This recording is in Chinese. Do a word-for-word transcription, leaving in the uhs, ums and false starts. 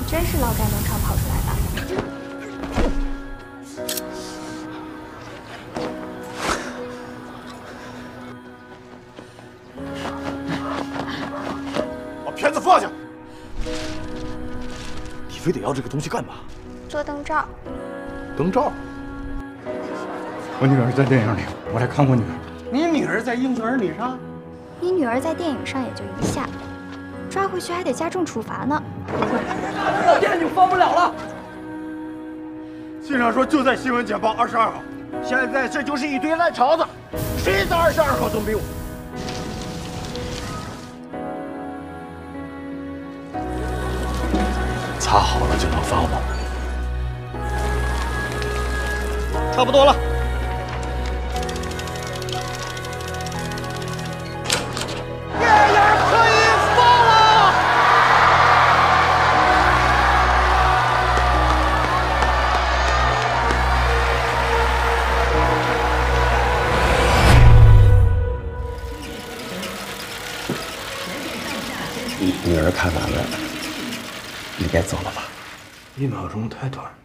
真是劳改农场跑出来的。 把片子放下！你非得要这个东西干嘛？ 做灯罩。 灯罩？ 我女儿在电影里，我来看我女儿。 你女儿在《英雄儿女》上？ 你女儿在电影上也就一下，抓回去还得加重处罚呢。 这店就放不了了。 信上说就在新闻简报二十二号，现在这就是一堆烂碴子，谁在二十二号都没有。擦好了就能发吗？差不多了。电影可以放了。 你女儿看完了，你该走了吧？ 一秒钟太短。